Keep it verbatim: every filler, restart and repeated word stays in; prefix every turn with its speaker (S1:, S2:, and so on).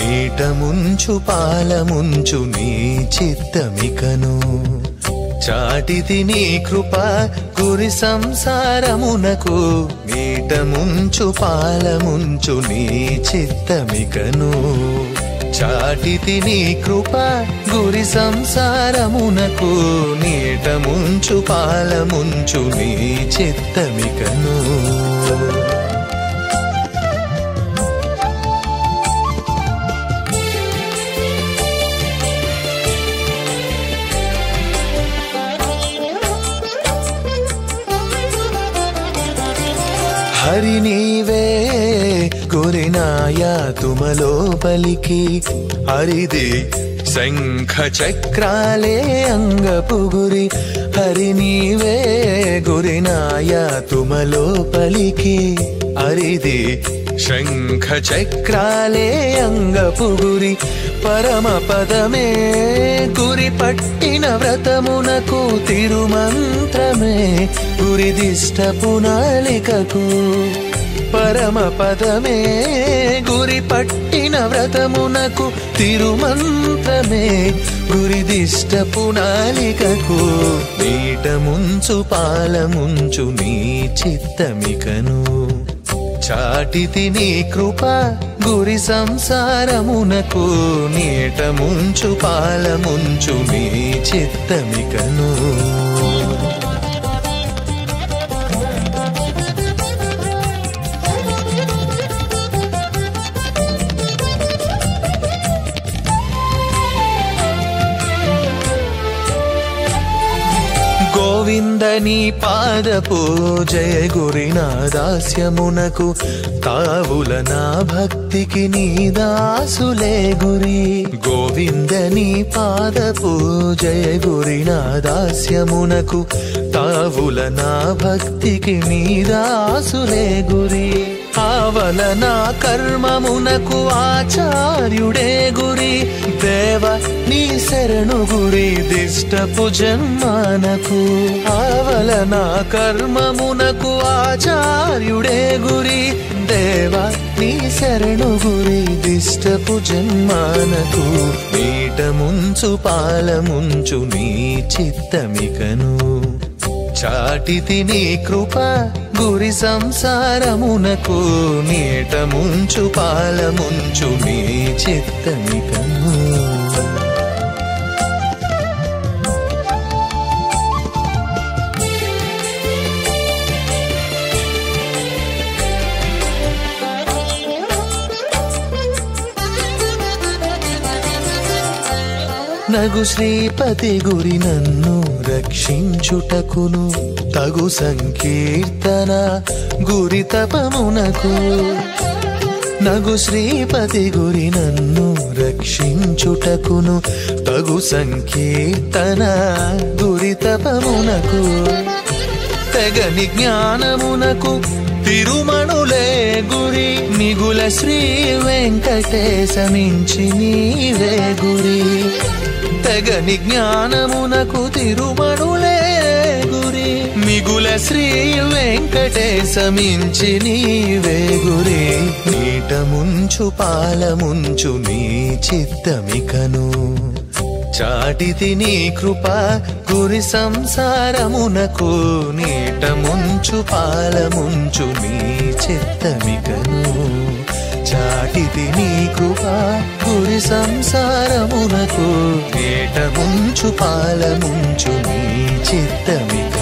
S1: నీట ముంచు పాల ముంచు నీ చిత్తమికను చాటిది నీ కృప గురి సంసారమునకు నీట ముంచు పాల ముంచు నీ చిత్తమికను చాటిది నీ కృప గురి సంసారమునకు నీట ముంచు పాల ముంచు నీ చిత్తమికను హరి నీవే గురినాయా తుమలో పలికి హరిది శంఖ చక్రాలే అంగపుగురి హరి నీవే గురినాయా తుమలో పలికి హరిది శంఖ చక్రాలే అంగపుగురి పరమ పదమే గురి పట్టిన వ్రతమునకు తిరుమంత్రమే గురిదిష్ట పునాలికకు పరమ పదమే గురి పట్టిన వ్రతమునకు తిరుమంత్రమే గురిదిష్ట పునాలికకు నీట ముంచు పాల ముంచు నీ చిత్తమికను చాటితి నీ కృప గురి సంసారమునకు నీట ముంచు పాల ముంచు నీ చిత్తమికను గోవింద నీ పాదపు జయ గురి నా దాస్యమునకు తావుల నా భక్తికి నీ దాసులే గురి గోవింద నీ పాదపు జయ గురి నా దాస్యమునకు తావుల నా భక్తికి నీ దాసులే గురి ఆవల నా కర్మమునకు ఆచార్యుడే గురి దేవ నీ శరణు గురి దిష్టపు జన్మానకు ఆవల నా కర్మమునకు ఆచార్యుడే గురి దేవ నీ శరణు గురి దిష్టపు జన్మానకు నీట ముంచు పాల ముంచు నీ చిత్తమికను చాటితి నీ కృప గురి సంసారమునకు నీట ముంచు పాల ముంచు నీ చిత్తమికను నగు శ్రీపతి గురి నన్ను రక్షించుటకును తగు సంకీర్తన గురి తపమునకు నగు శ్రీపతి గురి నన్ను రక్షించుటకును తగు సంకీర్తన గురి తపమునకు తెగని జ్ఞానమునకు తిరుమణులే గురి మిగుల శ్రీ వెంకటేశమించి నీవే గురి తెగని జ్ఞానమునకు తిరుమణులే గురి మిగుల శ్రీ వెంకటేశమించి నీవే గురి నీట ముంచు పాల ముంచు నీ చిత్తమికను చాటితి నీ కృప గురి సంసారమునకు నీట ముంచు పాల ముంచు నీ చిత్తమికను చాటితి నీ కృప గురి సంసారమునకు నీట ముంచు పాల ముంచు నీ చిత్తమికను